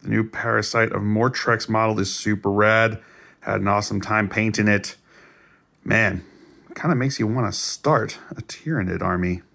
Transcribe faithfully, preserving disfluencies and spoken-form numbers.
The new Parasite of Mortrex model is super rad. Had an awesome time painting it. Man, it kind of makes you want to start a Tyranid army.